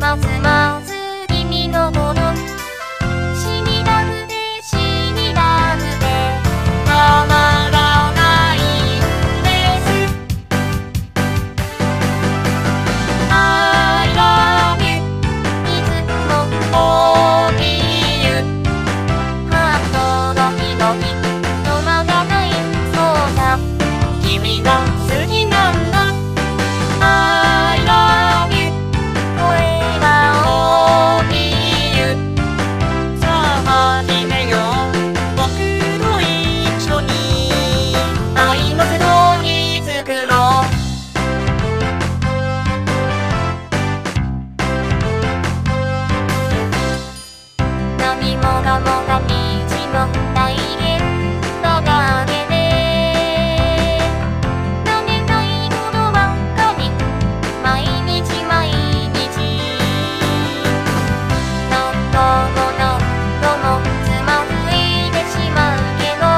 ますます君のことしみだむでしみだむでたまらないんです。 I love you いつもこういうハートドキドキ止まらないそうだ君が好きなんだ I love you 声が大きいさあ始めよう僕と一緒に愛のストーリー作ろう何もかもが道の大変だがけで舐めたいことばっかり毎日毎日何度も何度もつまずいてしまうけど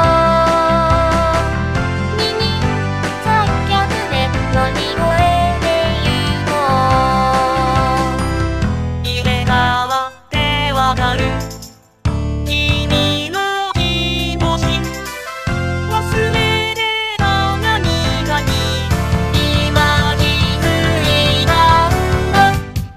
二人三脚で乗り越えてゆこう入れ替わってわかる君の気持ち忘れてた何かに今気づいたんだ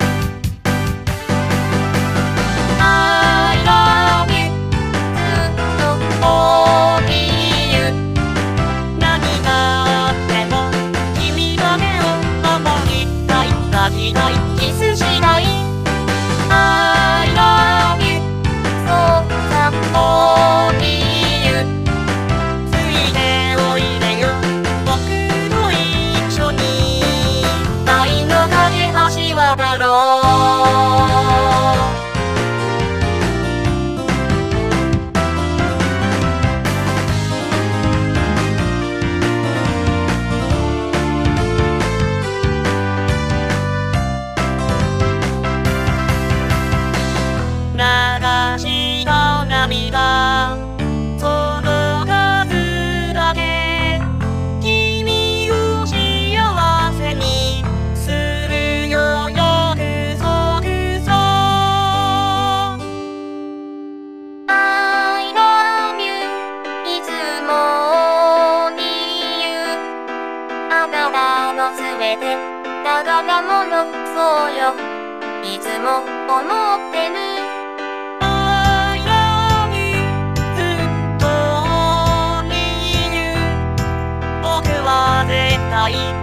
I love you ずっとこういう何があっても君だけを守りたい抱きたいキスしたい I love you そうさこういうついておいでよ僕と一緒に愛の架け橋渡ろう流した涙その数だけ君を幸せにするよ約束さ I love you いつもに言うあなたのすべて宝物そうよいつも思ってるI love you ずっとに言う僕は絶対